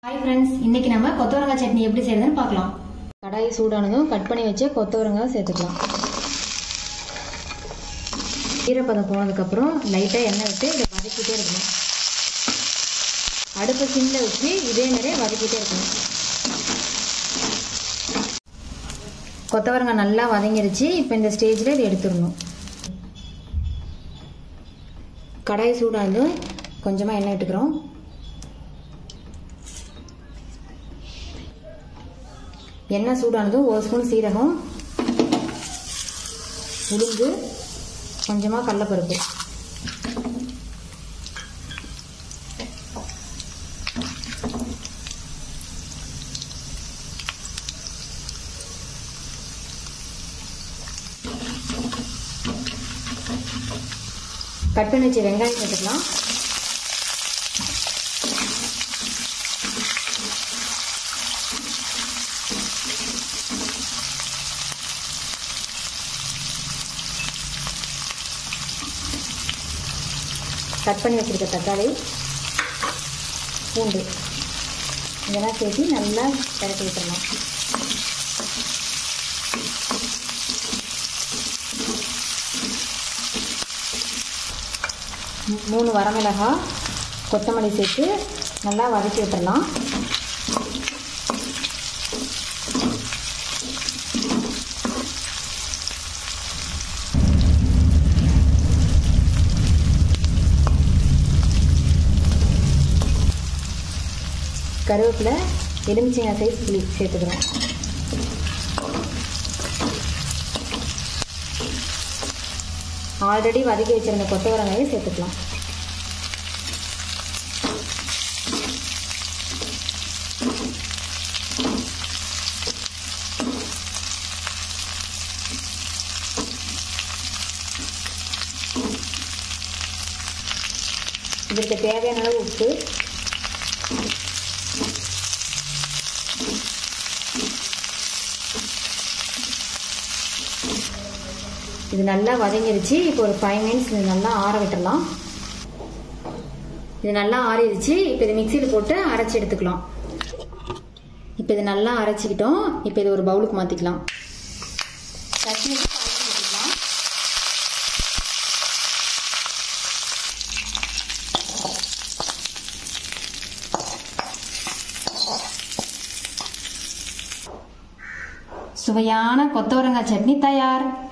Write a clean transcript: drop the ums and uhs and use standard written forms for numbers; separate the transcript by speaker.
Speaker 1: Hi friends, இன்னைக்கு நம்ம கொத்தவரங்காய் சட்னி எப்படி செய்யறதுன்னு பார்க்கலாம். கடாய் சூடானதும் கட் பண்ணி வச்ச கொத்தவரங்காய் சேர்த்துக்கலாம். ஈரப்பதம் போனதுக்கு அப்புறம் லைட்டா எண்ணெய் விட்டு இத வதக்கிட்டே இருக்கணும். அடுப்பை சிம்ல வச்சு இதே மாதிரி வதக்கிட்டே இருக்கணும். கொத்தவரங்காய் நல்லா வதங்கிருச்சு. இப்போ இந்த ஸ்டேஜ்ல இதை எடுத்துடணும். கடாய் சூடானதும் கொஞ்சமா எண்ணெய் விட்டுக்கிறோம். எண்ணெய் சூடானதும் ஒரு ஸ்பூன் சீரகம், உளுந்து, கொஞ்சமாக கடலைப்பருப்பு, கட் பண்ணி வச்ச வெங்காயம் சேர்த்துக்கலாம். கட் பண்ணி வச்சிருக்க தக்காளி, பூண்டு இதெல்லாம் சேர்த்து நல்லா கலக்கி விட்டுறலாம். மூணு வரமிளகாய், கொத்தமல்லி சேர்த்து நல்லா வதக்கி விட்டுறலாம். கருவேப்பிலை, எலுமிச்சங்காய் சைஸ் புளி சேர்த்துக்கிறோம். ஆல்ரெடி வதக்கி வச்சிருந்த கொத்தவரங்காயை சேர்த்துக்கலாம். இதற்கு தேவையான அளவு உப்பு, இது நல்லா வதங்கிருச்சு. இப்போ ஒரு 5 மினிட்ஸ் இது நல்லா ஆற விட்டுறலாம். இது நல்லா ஆறிடுச்சு. இப்போ இது மிக்சியில் போட்டு அரைச்சி எடுத்துக்கலாம். இப்போ இது நல்லா அரைச்சிக்கிட்டோம். இப்போ இது ஒரு பவுலுக்கு மாற்றிக்கலாம். சட்னி எடுத்துக்கலாம். சுவையான கொத்தவரங்காய் சட்னி தயார்.